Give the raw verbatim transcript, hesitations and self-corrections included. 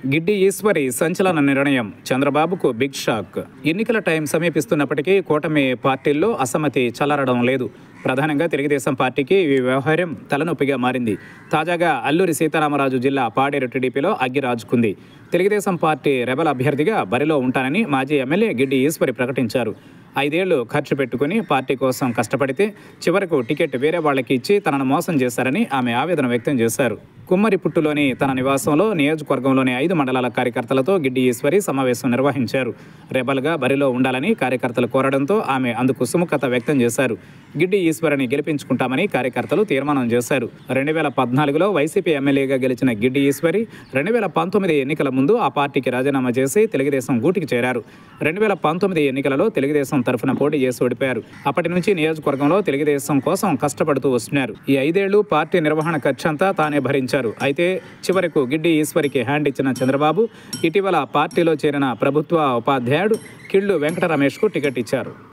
గిడ్డి ఈశ్వరి సంచలన నిర్ణయం, చంద్రబాబుకు బిగ్ షాక్. ఎన్నికల టైం సమీపిస్తున్నప్పటికీ కూటమి పార్టీల్లో అసమ్మతి చల్లరడం లేదు. ప్రధానంగా తెలుగుదేశం పార్టీకి ఈ వ్యవహారం తలనొప్పిగా మారింది. తాజాగా అల్లూరి సీతారామరాజు జిల్లా పాడేరు టీడీపీలో అగ్గి రాజుకుంది. తెలుగుదేశం పార్టీ రెబల్ అభ్యర్థిగా బరిలో ఉంటానని మాజీ ఎమ్మెల్యే గిడ్డి ఈశ్వరి ప్రకటించారు. ఐదేళ్లు ఖర్చు పెట్టుకుని పార్టీ కోసం కష్టపడితే చివరకు టికెట్ వేరే వాళ్ళకి ఇచ్చి తనను మోసం చేశారని ఆమె ఆవేదన వ్యక్తం చేశారు. కుమ్మరిపుట్టులోని తన నివాసంలో నియోజకవర్గంలోని ఐదు మండలాల కార్యకర్తలతో గిడ్డి ఈశ్వరి సమావేశం నిర్వహించారు. రెబల్గా బరిలో ఉండాలని కార్యకర్తలు కోరడంతో ఆమె అందుకు సుముఖత వ్యక్తం చేశారు. గిడ్డి ఈశ్వరిని గెలిపించుకుంటామని కార్యకర్తలు తీర్మానం చేశారు. రెండు వేల పద్నాలుగులో వైసీపీ ఎమ్మెల్యేగా గెలిచిన గిడ్డి ఈశ్వరి రెండు వేల పంతొమ్మిది ఎన్నికల ముందు ఆ పార్టీకి రాజీనామా చేసి తెలుగుదేశం గూటికి చేరారు. రెండు వేల పంతొమ్మిది ఎన్నికలలో తెలుగుదేశం తరఫున పోటీ చేసి ఓడిపోయారు. అప్పటి నుంచి నియోజకవర్గంలో తెలుగుదేశం కోసం కష్టపడుతూ వస్తున్నారు. ఈ ఐదేళ్లు పార్టీ నిర్వహణ ఖర్చంతా తానే భరించారు. అయితే చివరకు గిడ్డి ఈశ్వరికి హ్యాండ్ ఇచ్చిన చంద్రబాబు ఇటీవల పార్టీలో చేరిన ప్రభుత్వ ఉపాధ్యాయుడు కిళ్ళు వెంకట రమేష్కు టికెట్ ఇచ్చారు.